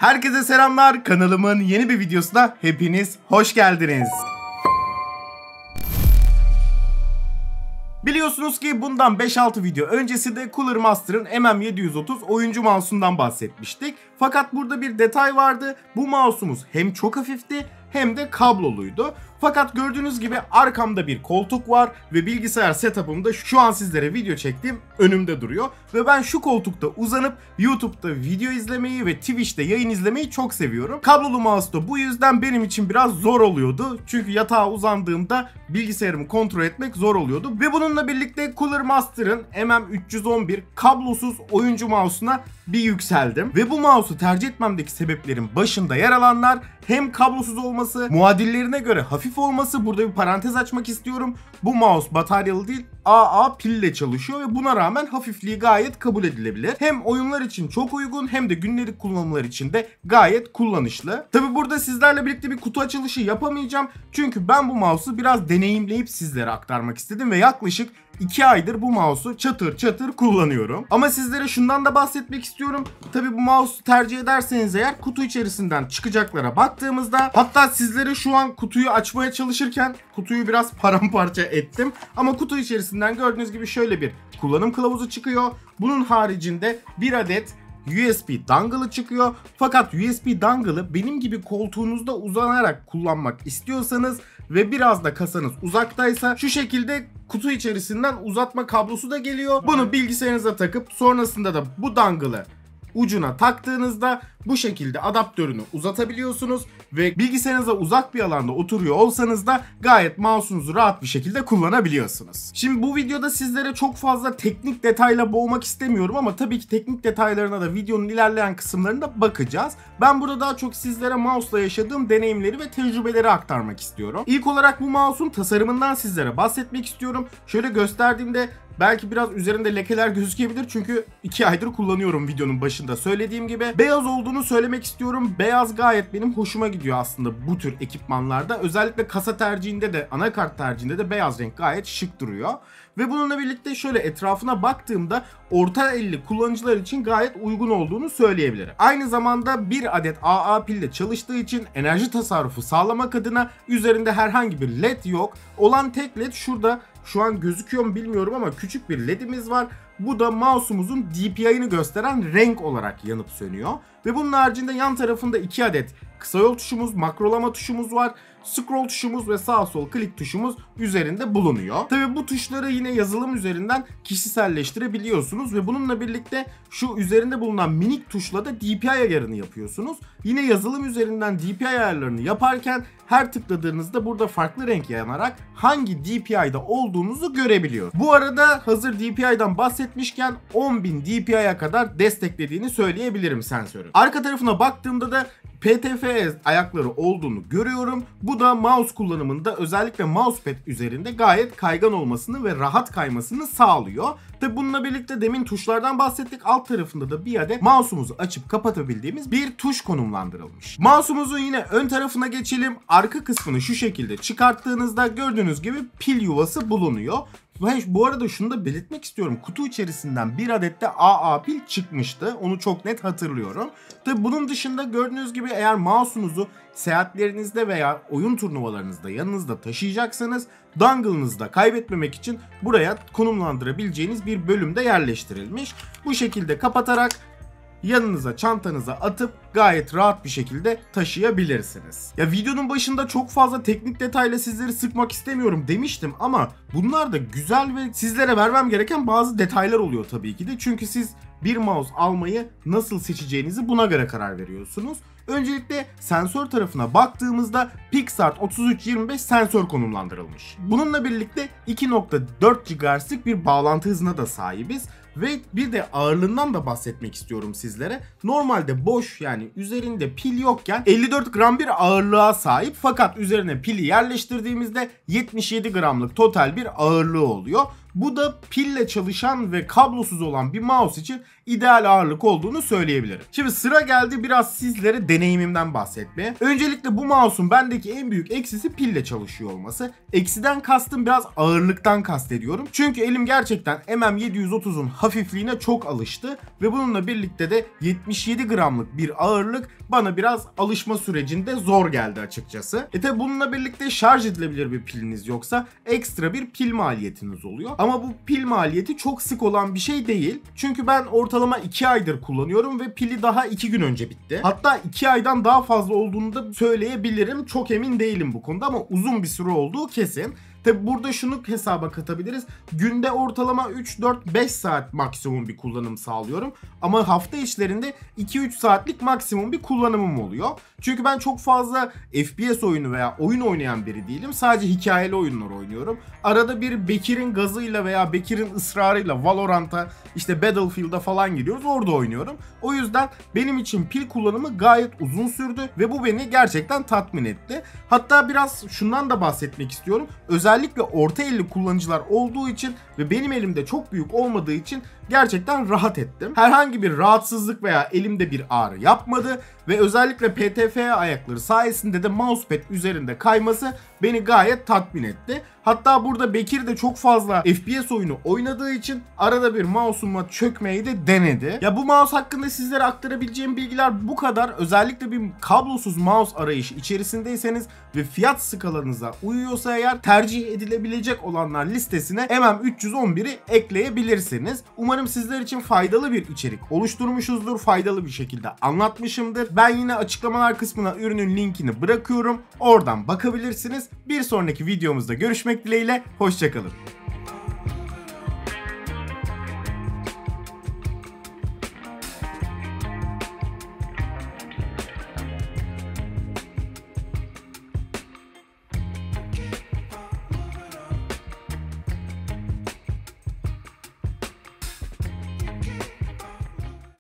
Herkese selamlar. Kanalımın yeni bir videosuna hepiniz hoş geldiniz. Biliyorsunuz ki bundan 5-6 video öncesi de Cooler Master'ın MM730 oyuncu mouse'undan bahsetmiştik. Fakat burada bir detay vardı. Bu mouse'umuz hem çok hafifti hem de kabloluydu. Fakat gördüğünüz gibi arkamda bir koltuk var ve bilgisayar setup'ımda şu an sizlere video çektiğim önümde duruyor. Ve ben şu koltukta uzanıp YouTube'da video izlemeyi ve Twitch'te yayın izlemeyi çok seviyorum. Kablolu mouse da bu yüzden benim için biraz zor oluyordu. Çünkü yatağa uzandığımda bilgisayarımı kontrol etmek zor oluyordu. Ve bununla birlikte Cooler Master'ın MM311 kablosuz oyuncu mouse'una bir yükseldim. Ve bu mouse'u tercih etmemdeki sebeplerin başında yer alanlar hem kablosuz olması, muadillerine göre hafif olması. Burada bir parantez açmak istiyorum. Bu mouse bataryalı değil, AA pille çalışıyor ve buna rağmen hafifliği gayet kabul edilebilir. Hem oyunlar için çok uygun hem de günlük kullanımlar için de gayet kullanışlı. Tabi burada sizlerle birlikte bir kutu açılışı yapamayacağım. Çünkü ben bu mouse'u biraz deneyimleyip sizlere aktarmak istedim ve yaklaşık 2 aydır bu mouse'u çatır çatır kullanıyorum. Ama sizlere şundan da bahsetmek istiyorum. Tabi bu mouse'u tercih ederseniz eğer kutu içerisinden çıkacaklara baktığımızda, hatta sizlere şu an kutuyu açmaya çalışırken kutuyu biraz paramparça ettim. Ama kutu içerisinden gördüğünüz gibi şöyle bir kullanım kılavuzu çıkıyor. Bunun haricinde bir adet USB dongle'ı çıkıyor. Fakat USB dongle'ı benim gibi koltuğunuzda uzanarak kullanmak istiyorsanız ve biraz da kasanız uzaktaysa şu şekilde kutu içerisinden uzatma kablosu da geliyor. Bunu bilgisayarınıza takıp sonrasında da bu dongle'ı ucuna taktığınızda bu şekilde adaptörünü uzatabiliyorsunuz ve bilgisayarınıza uzak bir alanda oturuyor olsanız da gayet mouse'unuzu rahat bir şekilde kullanabiliyorsunuz. Şimdi bu videoda sizlere çok fazla teknik detayla boğmak istemiyorum ama tabii ki teknik detaylarına da videonun ilerleyen kısımlarında bakacağız. Ben burada daha çok sizlere mouse'la yaşadığım deneyimleri ve tecrübeleri aktarmak istiyorum. İlk olarak bu mouse'un tasarımından sizlere bahsetmek istiyorum. Şöyle gösterdiğimde belki biraz üzerinde lekeler gözükebilir çünkü 2 aydır kullanıyorum, videonun başında söylediğim gibi. Beyaz olduğunu söylemek istiyorum. Beyaz gayet benim hoşuma gidiyor aslında bu tür ekipmanlarda. Özellikle kasa tercihinde de anakart tercihinde de beyaz renk gayet şık duruyor. Ve bununla birlikte şöyle etrafına baktığımda orta elli kullanıcılar için gayet uygun olduğunu söyleyebilirim. Aynı zamanda bir adet AA pille çalıştığı için enerji tasarrufu sağlamak adına üzerinde herhangi bir led yok. Olan tek led şurada, şu an gözüküyor mu bilmiyorum ama küçük bir ledimiz var. Bu da mouse'umuzun DPI'ını gösteren renk olarak yanıp sönüyor. Ve bunun haricinde yan tarafında 2 adet kısa yol tuşumuz, makrolama tuşumuz var. Scroll tuşumuz ve sağ sol klik tuşumuz üzerinde bulunuyor. Tabi bu tuşları yine yazılım üzerinden kişiselleştirebiliyorsunuz ve bununla birlikte şu üzerinde bulunan minik tuşla da DPI ayarını yapıyorsunuz. Yine yazılım üzerinden DPI ayarlarını yaparken her tıkladığınızda burada farklı renk yanarak hangi DPI'de olduğunuzu görebiliyor. Bu arada hazır DPI'den bahsetmişken 10.000 DPI'ye kadar desteklediğini söyleyebilirim sensörün. Arka tarafına baktığımda da PTFE ayakları olduğunu görüyorum. Bu da mouse kullanımında özellikle mousepad üzerinde gayet kaygan olmasını ve rahat kaymasını sağlıyor. Tabi bununla birlikte demin tuşlardan bahsettik. Alt tarafında da bir adet mouse'umuzu açıp kapatabildiğimiz bir tuş konumlandırılmış. Mouse'umuzun yine ön tarafına geçelim. Arka kısmını şu şekilde çıkarttığınızda gördüğünüz gibi pil yuvası bulunuyor. Bu arada şunu da belirtmek istiyorum. Kutu içerisinden bir adet de AA pil çıkmıştı. Onu çok net hatırlıyorum. Tabi bunun dışında gördüğünüz gibi eğer mouse'unuzu seyahatlerinizde veya oyun turnuvalarınızda yanınızda taşıyacaksanız dongle'ınızı da kaybetmemek için buraya konumlandırabileceğiniz bir bölümde yerleştirilmiş. Bu şekilde kapatarak yanınıza, çantanıza atıp gayet rahat bir şekilde taşıyabilirsiniz. Ya videonun başında çok fazla teknik detayla sizleri sıkmak istemiyorum demiştim ama bunlar da güzel ve sizlere vermem gereken bazı detaylar oluyor tabii ki de. Çünkü siz bir mouse almayı nasıl seçeceğinizi buna göre karar veriyorsunuz. Öncelikle sensör tarafına baktığımızda Pixart 3325 sensör konumlandırılmış. Bununla birlikte 2.4 GHz'lik bir bağlantı hızına da sahibiz. Ve bir de ağırlığından da bahsetmek istiyorum sizlere. Normalde boş, yani üzerinde pil yokken 54 gram bir ağırlığa sahip, fakat üzerine pili yerleştirdiğimizde 77 gramlık total bir ağırlığı oluyor. Bu da pille çalışan ve kablosuz olan bir mouse için ideal ağırlık olduğunu söyleyebilirim. Şimdi sıra geldi biraz sizlere deneyimimden bahsetmeye. Öncelikle bu mouse'un bendeki en büyük eksisi pille çalışıyor olması. Eksiden kastım biraz ağırlıktan kastediyorum. Çünkü elim gerçekten MM730'un hafifliğine çok alıştı ve bununla birlikte de 77 gramlık bir ağırlık bana biraz alışma sürecinde zor geldi açıkçası. Tabi bununla birlikte şarj edilebilir bir piliniz yoksa ekstra bir pil maliyetiniz oluyor. Ama bu pil maliyeti çok sık olan bir şey değil. Çünkü ben ortalama 2 aydır kullanıyorum ve pili daha 2 gün önce bitti. Hatta 2 aydan daha fazla olduğunu da söyleyebilirim. Çok emin değilim bu konuda ama uzun bir süre olduğu kesin. Tabi burada şunu hesaba katabiliriz. Günde ortalama 3-4-5 saat maksimum bir kullanım sağlıyorum. Ama hafta içlerinde 2-3 saatlik maksimum bir kullanımım oluyor. Çünkü ben çok fazla FPS oyunu veya oyun oynayan biri değilim. Sadece hikayeli oyunlar oynuyorum. Arada bir Bekir'in gazıyla veya Bekir'in ısrarıyla Valorant'a, işte Battlefield'a falan gidiyoruz. Orada oynuyorum. O yüzden benim için pil kullanımı gayet uzun sürdü ve bu beni gerçekten tatmin etti. Hatta biraz şundan da bahsetmek istiyorum. Özellikle orta elli kullanıcılar olduğu için ve benim elimde çok büyük olmadığı için gerçekten rahat ettim. Herhangi bir rahatsızlık veya elimde bir ağrı yapmadı ve özellikle PTFE ayakları sayesinde de mousepad üzerinde kayması beni gayet tatmin etti. Hatta burada Bekir de çok fazla FPS oyunu oynadığı için arada bir mouse'uma çökmeyi de denedi. Ya bu mouse hakkında sizlere aktarabileceğim bilgiler bu kadar. Özellikle bir kablosuz mouse arayışı içerisindeyseniz ve fiyat skalanıza uyuyorsa eğer tercih edilebilecek olanlar listesine MM311'i ekleyebilirsiniz. Umarım sizler için faydalı bir içerik oluşturmuşuzdur. Faydalı bir şekilde anlatmışımdır. Ben yine açıklamalar kısmına ürünün linkini bırakıyorum. Oradan bakabilirsiniz. Bir sonraki videomuzda görüşmek dileğiyle. Hoşça kalın.